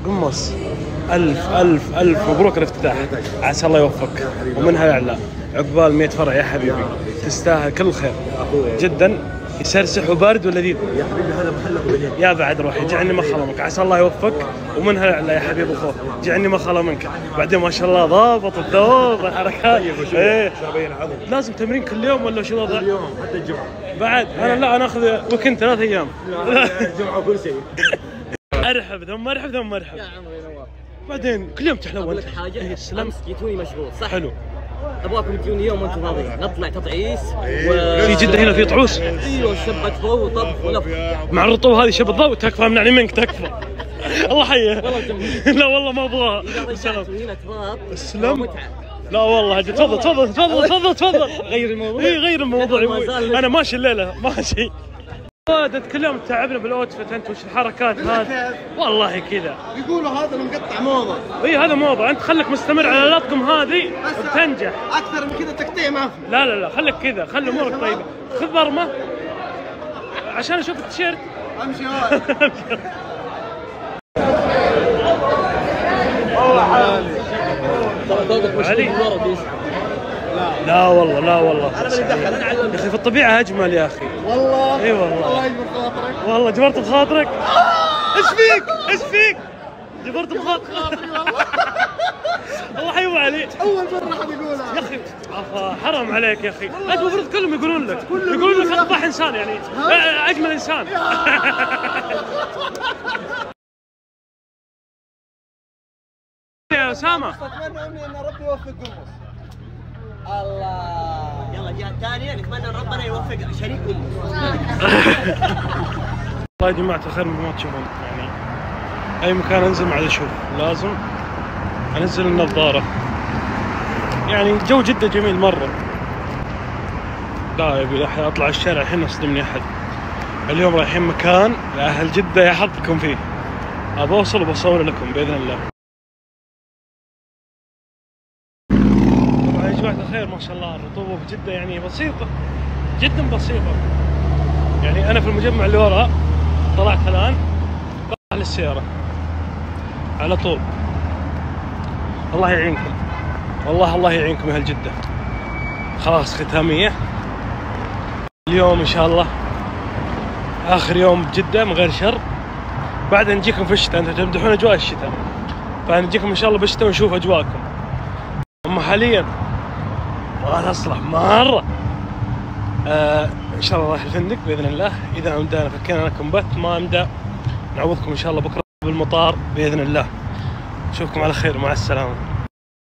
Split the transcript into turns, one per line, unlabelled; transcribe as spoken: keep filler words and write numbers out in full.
قمص، ألف ألف ألف مبروك الافتتاح، عسى الله يوفقك ومنها يعلى عقبال مئة فرع يا حبيبي، تستاهل كل الخير جدا. يسرسح وبارد ولذيذ
يا حبيبي، هذا محلك وبنيت
يا بعد روحي، جعني ما خلا منك، عسى الله يوفقك ومنها يعلى يا حبيب اخوك، جعني ما خلا منك. بعدين ما شاء الله ضابط الثوب الحركات. ايه لازم تمرين كل يوم ولا شو وضع؟
كل يوم حتى الجمعة
بعد انا لا انا اخذ ويكند ثلاث ايام.
الجمعة وكل شيء.
ارحب ثم ارحب ثم ارحب.
يا عمري نواف،
بعدين كل يوم تحلو
اقول
انت.
لك حاجه،
إيه سلام.
امس جيتوني مشغول صح؟
حلو.
ابغاكم تجوني يوم وانتم فاضيين، نطلع تطعيس و...
في جدة هنا في طعوس؟
ايوه، شبة ضوء وطبخ ولف.
مع الرطوبة هذه شب الضوء تكفى، منعني منك تكفى. الله حيه. لا والله ما ابغاها.
اذا رجعتوا هنا تراب
سلام.
متعه.
لا والله تفضل تفضل تفضل تفضل تفضل.
غير الموضوع.
اي غير الموضوع.
ما زال
انا ماشي الليله ماشي. انت كل يوم تتعبنا بالاوتفيت انت، وش الحركات هذه؟ والله كذا
يقولوا هذا المقطع موضة.
اي هذا موضوع، انت خليك مستمر على الاطقم هذه بتنجح.
أكثر من كذا تقطيع ما في.
لا لا لا خليك كذا، خلي امورك طيبه. خذ برمه عشان اشوف التيشيرت.
امشي هواي.
ترى ثوبك مشغول
علي.
بالورد.
لا والله لا والله
انا ماني دخل، انا
يا
علمت.
اخي في الطبيعه اجمل يا اخي.
والله.
اي والله.
الله يجبر خاطرك.
والله جبرت بخاطرك. ايش فيك؟ ايش فيك؟ جبرت بخاطرك. الله حيوه عليك.
أول مرة حد يقولها.
يا اخي عفا حرام عليك يا اخي، انت المفروض كلهم يقولون لك، يقولون لك اقبح انسان يعني اجمل انسان. يا اسامه
أتمنى أمي إن ربي يوفق قمص. الله.
يلا الجهه الثانيه، نتمنى ان ربنا يوفق شريككم.
والله يا جماعه الخير مثل ما تشوفون يعني اي مكان انزل ما عاد اشوف، لازم انزل النظاره. يعني الجو جدا جميل مره. لا يبي احد اطلع الشارع الحين يصدمني احد. اليوم رايحين مكان لاهل جده يا حظكم فيه، ابى اوصل وبصور لكم باذن الله. طبعا يا جماعه الخير ما شاء الله الرطوبه في جده يعني بسيطه جدا بسيطه. يعني انا في المجمع اللي وراء طلعت الان بطلع للسياره على طول. الله يعينكم والله، الله يعينكم يا اهل جده. خلاص ختاميه اليوم ان شاء الله، اخر يوم بجده من غير شر. بعدين نجيكم في الشتاء، انتم تمدحون اجواء الشتاء، فنجيكم ان شاء الله بالشتاء ونشوف اجواءكم. اما حاليا ما اصلح مره. آه ان شاء الله رايح الفندق باذن الله. اذا امدانا فكينا لكم بث، ما امدى نعوضكم ان شاء الله بكره بالمطار باذن الله. نشوفكم على خير، مع السلامه.